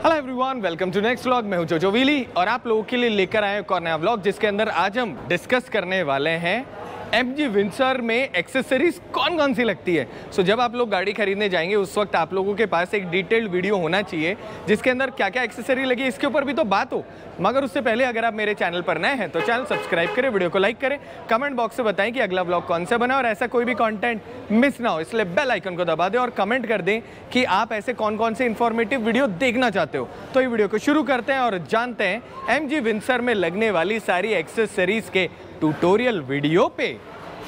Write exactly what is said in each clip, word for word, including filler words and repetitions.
Hello everyone, welcome to next vlog. मैं हूं जोजो व्हीली और आप लोगों के लिए लेकर आए एक और नया व्लॉग जिसके अंदर आज हम डिस्कस करने वाले हैं एम जी विंडसर में एक्सेसरीज कौन कौन सी लगती है। सो so, जब आप लोग गाड़ी खरीदने जाएंगे उस वक्त आप लोगों के पास एक डिटेल्ड वीडियो होना चाहिए जिसके अंदर क्या क्या एक्सेसरी लगी इसके ऊपर भी तो बात हो। मगर उससे पहले अगर आप मेरे चैनल पर नए हैं तो चैनल सब्सक्राइब करें, वीडियो को लाइक करें, कमेंट बॉक्स में बताएं कि अगला व्लॉग कौन सा बना और ऐसा कोई भी कंटेंट मिस ना हो, इसलिए बेल आइकन को दबा दें और कमेंट कर दें कि आप ऐसे कौन कौन से इंफॉर्मेटिव वीडियो देखना चाहते हो। तो ये वीडियो को शुरू करते हैं और जानते हैं एम जी विंडसर में लगने वाली सारी एक्सेसरीज के ट्यूटोरियल वीडियो पे।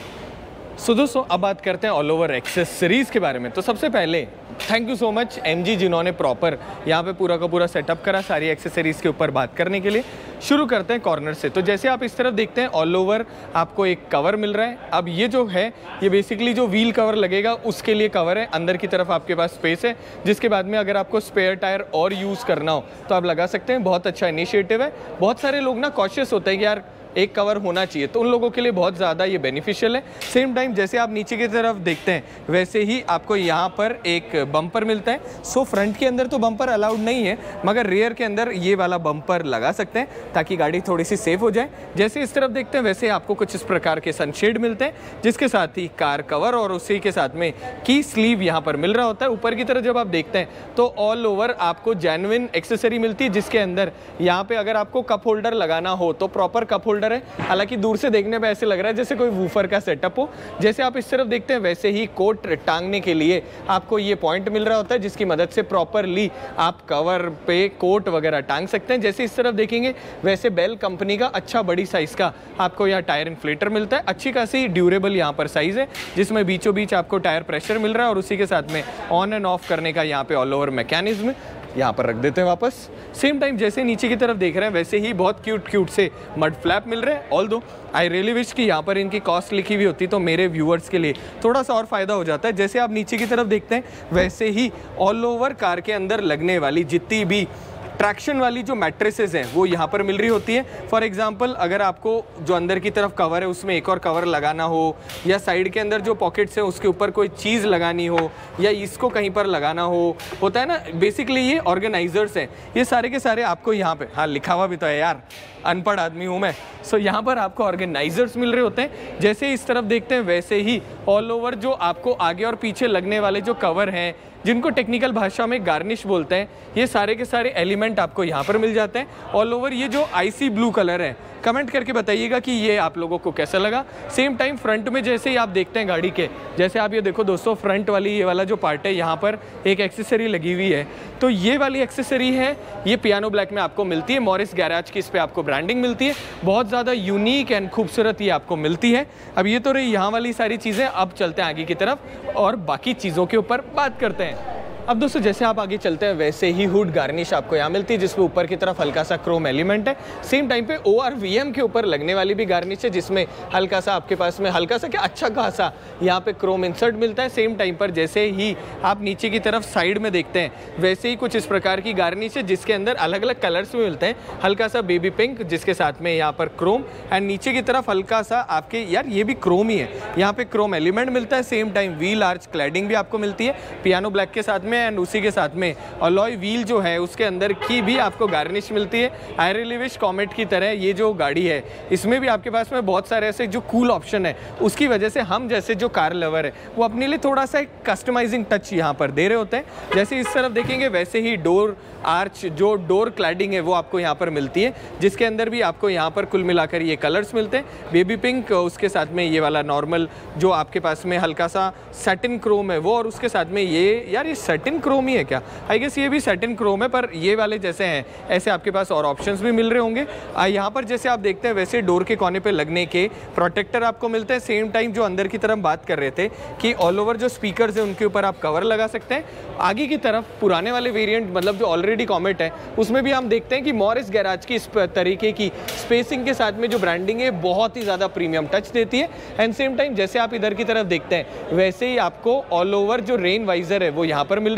सो दोस्तों अब बात करते हैं ऑल ओवर एक्सेसरीज़ के बारे में। तो सबसे पहले thank you so much M G जिन्होंने प्रॉपर यहाँ पे पूरा का पूरा सेटअप करा सारी एक्सेसरीज़ के ऊपर बात करने के लिए। शुरू करते हैं कॉर्नर से। तो जैसे आप इस तरफ देखते हैं ऑल ओवर आपको एक कवर मिल रहा है। अब ये जो है ये बेसिकली जो व्हील कवर लगेगा उसके लिए कवर है। अंदर की तरफ आपके पास स्पेस है जिसके बाद में अगर आपको स्पेयर टायर और यूज़ करना हो तो आप लगा सकते हैं। बहुत अच्छा इनिशिएटिव है। बहुत सारे लोग ना कॉशियस होते हैं कि यार एक कवर होना चाहिए, तो उन लोगों के लिए बहुत ज़्यादा ये बेनिफिशियल है। सेम टाइम जैसे आप नीचे की तरफ देखते हैं वैसे ही आपको यहाँ पर एक बम्पर मिलता है। सो फ्रंट के अंदर तो बम्पर अलाउड नहीं है मगर रियर के अंदर ये वाला बम्पर लगा सकते हैं ताकि गाड़ी थोड़ी सी सेफ हो जाए। जैसे इस तरफ देखते हैं वैसे आपको कुछ इस प्रकार के सनशेड मिलते हैं जिसके साथ ही कार कवर और उसी के साथ में की स्लीव यहाँ पर मिल रहा होता है। ऊपर की तरफ जब आप देखते हैं तो ऑल ओवर आपको जेन्युइन एक्सेसरी मिलती है जिसके अंदर यहाँ पे अगर आपको कप होल्डर लगाना हो तो प्रॉपर कप होल्डर है। हालांकि दूर से देखने पे ऐसे लग रहा है जैसे कोई वूफर का सेटअप हो। जैसे आप इस तरफ देखते हैं वैसे ही कोट टांगने के लिए आपको ये पॉइंट मिल रहा होता है जिसकी मदद से प्रॉपरली आप कवर पे कोट वगैरह टांग सकते हैं। जैसे इस तरफ देखेंगे वैसे बेल कंपनी का अच्छा बड़ी साइज का आपको यहाँ टायर इन्फ्लेटर मिलता है। अच्छी खासी ड्यूरेबल यहाँ पर साइज है जिसमें बीचों बीच आपको टायर प्रेशर मिल रहा है और उसी के साथ में ऑन एंड ऑफ करने का यहाँ पे ऑल ओवर मैकेनिज्म यहाँ पर रख देते हैं वापस। सेम टाइम जैसे नीचे की तरफ देख रहे हैं वैसे ही बहुत क्यूट क्यूट से मड फ्लैप मिल रहे हैं। ऑल दो आई रियली विश कि यहाँ पर इनकी कॉस्ट लिखी हुई होती तो मेरे व्यूअर्स के लिए थोड़ा सा और फायदा हो जाता है। जैसे आप नीचे की तरफ देखते हैं वैसे ही ऑल ओवर कार के अंदर लगने वाली जितनी भी ट्रैक्शन वाली जो मैट्रेसेस हैं वो यहाँ पर मिल रही होती है। फॉर एग्जांपल अगर आपको जो अंदर की तरफ कवर है उसमें एक और कवर लगाना हो या साइड के अंदर जो पॉकेट्स हैं उसके ऊपर कोई चीज़ लगानी हो या इसको कहीं पर लगाना हो, होता है ना, बेसिकली ये ऑर्गेनाइजर्स हैं। ये सारे के सारे आपको यहाँ पे, हाँ लिखा हुआ भी तो है यार, अनपढ़ आदमी हूँ मैं। सो so, यहाँ पर आपको ऑर्गेनाइजर्स मिल रहे होते हैं। जैसे इस तरफ देखते हैं वैसे ही ऑल ओवर जो आपको आगे और पीछे लगने वाले जो कवर हैं जिनको टेक्निकल भाषा में गार्निश बोलते हैं, ये सारे के सारे एलिमेंट आपको यहाँ पर मिल जाते हैं। ऑल ओवर ये जो आईसी ब्लू कलर है कमेंट करके बताइएगा कि ये आप लोगों को कैसा लगा। सेम टाइम फ्रंट में जैसे ही आप देखते हैं गाड़ी के, जैसे आप ये देखो दोस्तों फ्रंट वाली ये वाला जो पार्ट है यहाँ पर एक एक्सेसरी लगी हुई है। तो ये वाली एक्सेसरी है ये पियानो ब्लैक में आपको मिलती है। मॉरिस गैराज की इस पर आपको ब्रांडिंग मिलती है। बहुत ज़्यादा यूनिक एंड खूबसूरत ये आपको मिलती है। अब ये तो रही यहाँ वाली सारी चीज़ें। अब चलते हैं आगे की तरफ और बाकी चीज़ों के ऊपर बात करते हैं। अब दोस्तों जैसे आप आगे चलते हैं वैसे ही हुड गार्निश आपको यहाँ मिलती है जिसमें ऊपर की तरफ हल्का सा क्रोम एलिमेंट है। सेम टाइम पे ओ आर वी एम के ऊपर लगने वाली भी गार्निश है जिसमें हल्का सा आपके पास में हल्का सा क्या अच्छा खासा यहाँ पे क्रोम इंसर्ट मिलता है। सेम टाइम पर जैसे ही आप नीचे की तरफ साइड में देखते हैं वैसे ही कुछ इस प्रकार की गार्निश है जिसके अंदर अलग अलग कलर्स में मिलते हैं। हल्का सा बेबी पिंक जिसके साथ में यहाँ पर क्रोम एंड नीचे की तरफ हल्का सा आपके यार ये भी क्रोम ही है, यहाँ पे क्रोम एलिमेंट मिलता है। Same time wheel arch cladding भी आपको मिलती है पियानो ब्लैक के साथ में एंड उसी के साथ में अलॉय व्हील जो है उसके अंदर की भी आपको गार्निश मिलती है। आई रियली विश कॉमेट की तरह ये जो गाड़ी है इसमें भी आपके पास में बहुत सारे ऐसे जो कूल ऑप्शन है उसकी वजह से हम जैसे जो कार लवर है वो अपने लिए थोड़ा सा एक कस्टमाइजिंग टच यहाँ पर दे रहे होते हैं। जैसे इस तरफ देखेंगे वैसे ही डोर आर्च जो डोर क्लैडिंग है वो आपको यहाँ पर मिलती है जिसके अंदर भी आपको यहाँ पर कुल मिलाकर ये कलर्स मिलते हैं। बेबी पिंक उसके साथ में ये वाला नॉर्मल जो आपके पास में हल्का सा सैटिन क्रोम है वो और उसके साथ में ये यार ये सैटिन क्रोम ही है क्या, आई गेस ये भी सैटिन क्रोम है पर ये वाले जैसे हैं ऐसे आपके पास और ऑप्शंस भी मिल रहे होंगे। यहाँ पर जैसे आप देखते हैं वैसे डोर के कोने पे लगने के प्रोटेक्टर आपको मिलते हैं। सेम टाइम जो अंदर की तरफ बात कर रहे थे कि ऑल ओवर जो स्पीकर्स हैं उनके ऊपर आप कवर लगा सकते हैं। आगे की तरफ पुराने वाले वेरिएंट मतलब जो ऑलरेडी कॉमेट है उसमें भी हम देखते हैं कि मॉरिस गैराज की इस तरीके की स्पेसिंग के साथ में जो ब्रांडिंग है बहुत ही ज़्यादा प्रीमियम टच देती है। एंड सेम टाइम जैसे आप इधर की तरफ देखते हैं वैसे ही आपको ऑल ओवर जो रेन वाइजर है वो यहाँ पर मिल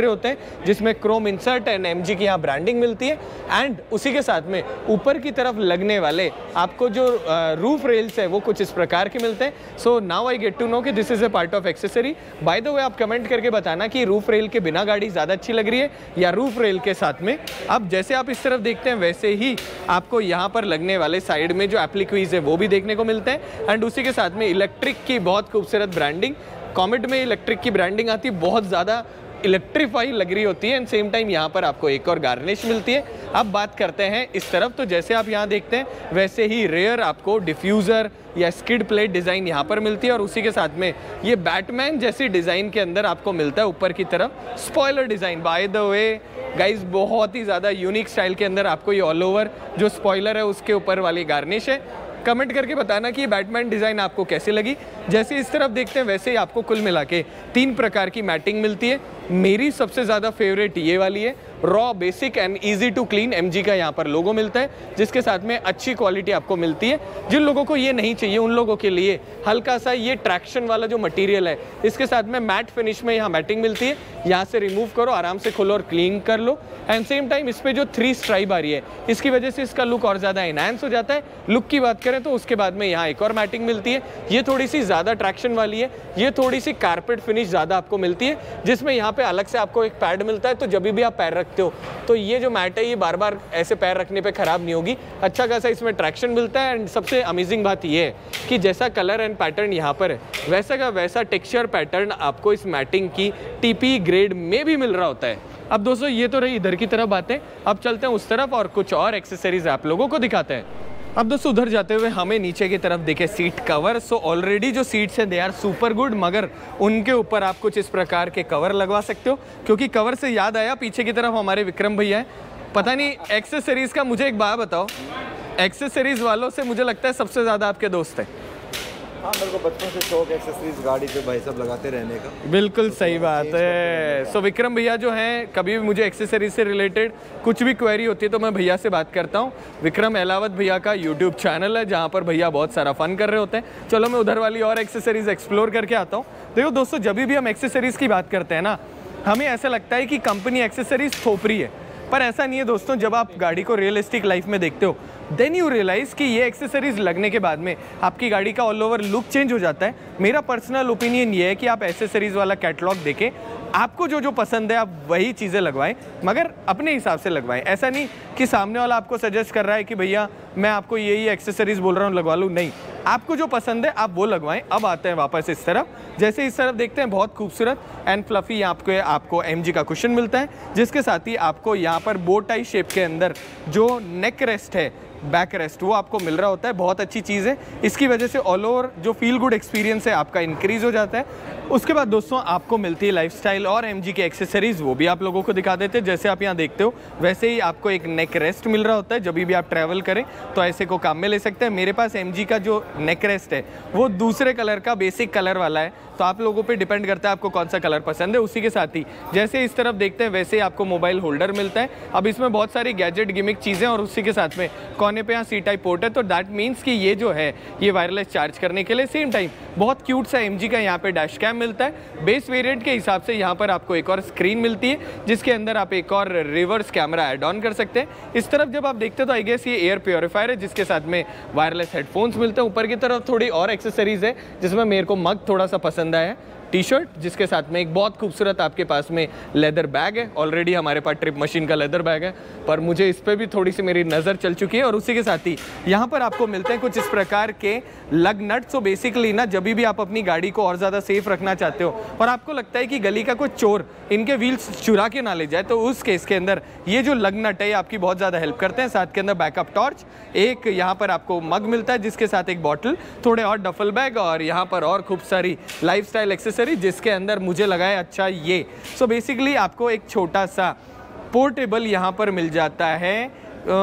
रहे होते हैं जिसमें क्रोम इंसर्ट एंड एमजी की यहाँ ब्रांडिंग मिलती है। एंड उसी के साथ में ऊपर की तरफ लगने वाले आपको जो रूफ रेल्स है वो कुछ इस प्रकार के मिलते हैं। So now I get to know कि this is a part of accessory. By the way आप कमेंट करके बताना कि रूफ रेल के बिना गाड़ी ज़्यादा अच्छी लग रही है या रूफ रेल के साथ में। अब जैसे आप इस तरफ देखते हैं वैसे ही आपको यहाँ पर लगने वाले साइड में जो एप्लीक्वीज है वो भी देखने को मिलते हैं। एंड उसी के साथ में इलेक्ट्रिक की बहुत खूबसूरत ब्रांडिंग, कॉमेट में इलेक्ट्रिक की ब्रांडिंग आती है, बहुत ज़्यादा इलेक्ट्रीफाई लग रही होती है। एंड सेम टाइम यहाँ पर आपको एक और गार्निश मिलती है। अब बात करते हैं इस तरफ, तो जैसे आप यहाँ देखते हैं वैसे ही रेयर आपको डिफ्यूज़र या स्किड प्लेट डिज़ाइन यहाँ पर मिलती है। और उसी के साथ में ये बैटमैन जैसी डिज़ाइन के अंदर आपको मिलता है ऊपर की तरफ spoiler design. By the way guys बहुत ही ज़्यादा यूनिक स्टाइल के अंदर आपको ये ऑल ओवर जो स्पॉइलर है उसके ऊपर वाली गार्निश है। कमेंट करके बताना कि ये बैटमैन डिज़ाइन आपको कैसी लगी। जैसे इस तरफ देखते हैं वैसे ही आपको कुल मिला के तीन प्रकार की मैटिंग मिलती है। मेरी सबसे ज़्यादा फेवरेट ये वाली है, raw basic and easy to clean MG का यहाँ पर लोगो मिलता है जिसके साथ में अच्छी क्वालिटी आपको मिलती है। जिन लोगों को ये नहीं चाहिए उन लोगों के लिए हल्का सा ये ट्रैक्शन वाला जो मटेरियल है इसके साथ में मैट फिनिश में यहाँ मैटिंग मिलती है। यहाँ से रिमूव करो, आराम से खोलो और क्लीन कर लो। एंड सेम टाइम इस पर जो थ्री स्ट्राइप आ रही है इसकी वजह से इसका लुक और ज़्यादा एनहांस हो जाता है। लुक की बात करें तो उसके बाद में यहाँ एक और मैटिंग मिलती है, ये थोड़ी सी ज़्यादा ट्रैक्शन वाली है, ये थोड़ी सी कारपेट फिनिश ज़्यादा आपको मिलती है जिसमें यहाँ पे अलग से आपको एक पैड मिलता है। तो जब भी आप पैर रखते हो तो ये जो मैट है ये बार बार ऐसे पैर रखने पे ख़राब नहीं होगी, अच्छा खासा इसमें ट्रैक्शन मिलता है। एंड सबसे अमेजिंग बात ये है कि जैसा कलर एंड पैटर्न यहाँ पर है वैसा का वैसा टेक्सचर पैटर्न आपको इस मैटिंग की टीपी ग्रेड में भी मिल रहा होता है। अब दोस्तों ये तो रही इधर की तरफ बातें, अब चलते हैं उस तरफ और कुछ और एक्सेसरीज आप लोगों को दिखाते हैं। अब दोस्तों उधर जाते हुए हमें नीचे की तरफ दिखे सीट कवर। सो ऑलरेडी जो सीट्स हैं दे आर सुपर गुड, मगर उनके ऊपर आप कुछ इस प्रकार के कवर लगवा सकते हो। क्योंकि कवर से याद आया, पीछे की तरफ हमारे विक्रम भैया हैं। पता नहीं एक्सेसरीज़ का मुझे एक बात बताओ, एक्सेसरीज़ वालों से मुझे लगता है सबसे ज़्यादा आपके दोस्त हैं। हाँ, मेरे को बचपन से शौक है एक्सेसरीज गाड़ी पे भाई सब लगाते रहने का। बिल्कुल सही बात है। सो विक्रम भैया जो हैं, कभी भी मुझे एक्सेसरीज से रिलेटेड कुछ भी क्वेरी होती है तो मैं भैया से बात करता हूँ। विक्रम एलावत भैया का यूट्यूब चैनल है जहाँ पर भैया बहुत सारा फन कर रहे होते हैं। चलो मैं उधर वाली और एक्सेसरीज एक्सप्लोर करके आता हूँ। देखो दोस्तों, जब भी हम एक्सेसरीज की बात करते हैं ना, हमें ऐसा लगता है कि कंपनी एक्सेसरीज थोप रही है, पर ऐसा नहीं है दोस्तों। जब आप गाड़ी को रियलिस्टिक लाइफ में देखते हो देन यू रियलाइज़ कि ये एक्सेसरीज लगने के बाद में आपकी गाड़ी का ऑल ओवर लुक चेंज हो जाता है। मेरा पर्सनल ओपिनियन ये है कि आप एक्सेसरीज वाला कैटलॉग देखें, आपको जो जो पसंद है आप वही चीज़ें लगवाएं, मगर अपने हिसाब से लगवाएं। ऐसा नहीं कि सामने वाला आपको सजेस्ट कर रहा है कि भैया मैं आपको यही एक्सेसरीज बोल रहा हूँ लगवा लूँ, नहीं, आपको जो पसंद है आप वो लगवाएं। अब आते हैं वापस इस तरफ, जैसे इस तरफ देखते हैं बहुत खूबसूरत एंड फ्लफी आपको आपको एमजी का कुशन मिलता है जिसके साथ ही आपको यहाँ पर बो टाई शेप के अंदर जो नेक रेस्ट है, बैक रेस्ट, वो आपको मिल रहा होता है। बहुत अच्छी चीज़ है, इसकी वजह से ऑल ओवर जो फील गुड एक्सपीरियंस है आपका इंक्रीज़ हो जाता है। उसके बाद दोस्तों आपको मिलती है लाइफस्टाइल और एमजी के एक्सेसरीज़, वो भी आप लोगों को दिखा देते हैं। जैसे आप यहाँ देखते हो वैसे ही आपको एक नेक रेस्ट मिल रहा होता है। जब भी आप ट्रैवल करें तो ऐसे को काम में ले सकते हैं। मेरे पास एमजी का जो नेक रेस्ट है वो दूसरे कलर का बेसिक कलर वाला है, तो आप लोगों पे डिपेंड करता है आपको कौन सा कलर पसंद है। उसी के साथ ही जैसे इस तरफ देखते हैं वैसे ही आपको मोबाइल होल्डर मिलता है। अब इसमें बहुत सारी गैजेट गिमिक चीज़ें और उसी के साथ में कोने पे यहाँ सी टाइप पोर्ट है, तो दैट मीन्स कि ये जो है ये वायरलेस चार्ज करने के लिए। सेम टाइम बहुत क्यूट सा एमजी का यहाँ पे डैश कैम मिलता है। बेस वेरिएंट के हिसाब से यहाँ पर आपको एक और स्क्रीन मिलती है जिसके अंदर आप एक और रिवर्स कैमरा ऐड ऑन कर सकते हैं। इस तरफ जब आप देखते हैं तो आई गेस ये एयर प्योरीफायर है जिसके साथ में वायरलेस हेडफोन्स मिलते हैं। ऊपर की तरफ थोड़ी और एक्सेसरीज है जिसमें मेरे को मग थोड़ा सा पसंद आया है, टी शर्ट जिसके साथ में एक बहुत खूबसूरत आपके पास में लेदर बैग है। ऑलरेडी हमारे पास ट्रिप मशीन का लेदर बैग है, पर मुझे इस पर भी थोड़ी सी मेरी नज़र चल चुकी है। और उसी के साथ ही यहाँ पर आपको मिलते हैं कुछ इस प्रकार के लग नट। सो बेसिकली ना, जब भी आप अपनी गाड़ी को और ज़्यादा सेफ रखना चाहते हो और आपको लगता है कि गली का कोई चोर इनके व्हील्स चुरा के ना ले जाए, तो उस केस के अंदर ये जो लग नट है आपकी बहुत ज़्यादा हेल्प करते हैं। साथ के अंदर बैकअप टॉर्च, एक यहाँ पर आपको मग मिलता है जिसके साथ एक बॉटल, थोड़े और डफल बैग और यहाँ पर और खूब सारी लाइफस्टाइल एक्सेसरी जिसके अंदर मुझे लगा है अच्छा ये। सो बेसिकली आपको एक छोटा सा पोर्टेबल यहाँ पर मिल जाता है,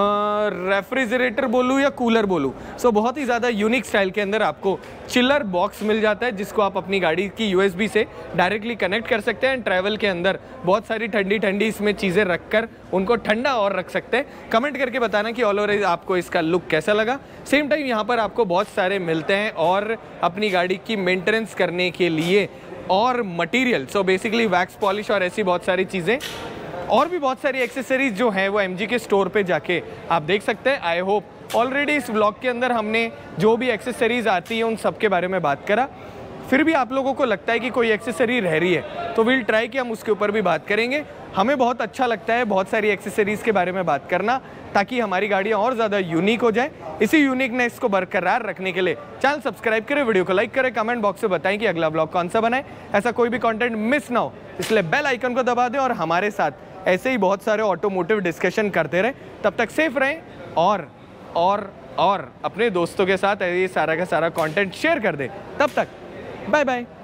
रेफ्रिजरेटर बोलूँ या कूलर बोलूँ। सो बहुत ही ज़्यादा यूनिक स्टाइल के अंदर आपको चिलर बॉक्स मिल जाता है जिसको आप अपनी गाड़ी की यूएसबी से डायरेक्टली कनेक्ट कर सकते हैं। ट्रैवल के अंदर बहुत सारी ठंडी ठंडी इसमें चीज़ें रखकर उनको ठंडा और रख सकते हैं। कमेंट करके बताना कि ऑल ओवर आपको इसका लुक कैसा लगा। सेम टाइम यहाँ पर आपको बहुत सारे मिलते हैं और अपनी गाड़ी की मेंटेनेंस करने के लिए और material, so basically wax polish और ऐसी बहुत सारी चीज़ें और भी बहुत सारी एक्सेसरीज जो हैं वो एमजी के स्टोर पे जाके आप देख सकते हैं। आई होप ऑलरेडी इस व्लॉग के अंदर हमने जो भी एक्सेसरीज आती है उन सब के बारे में बात करा। फिर भी आप लोगों को लगता है कि कोई एक्सेसरी रह रही है तो विल ट्राई कि हम उसके ऊपर भी बात करेंगे। हमें बहुत अच्छा लगता है बहुत सारी एक्सेसरीज़ के बारे में बात करना, ताकि हमारी गाड़ियाँ और ज़्यादा यूनिक हो जाए। इसी यूनिकनेस को बरकरार रखने के लिए चैनल सब्सक्राइब करें, वीडियो को लाइक करें, कमेंट बॉक्स में बताएं कि अगला ब्लॉग कौन सा बनाए, ऐसा कोई भी कंटेंट मिस ना हो। इसलिए बेल आइकन को दबा दें और हमारे साथ ऐसे ही बहुत सारे ऑटोमोटिव डिस्कशन करते रहें। तब तक सेफ रहें और और और अपने दोस्तों के साथ ये सारा का सारा कंटेंट शेयर कर दें। तब तक बाय बाय।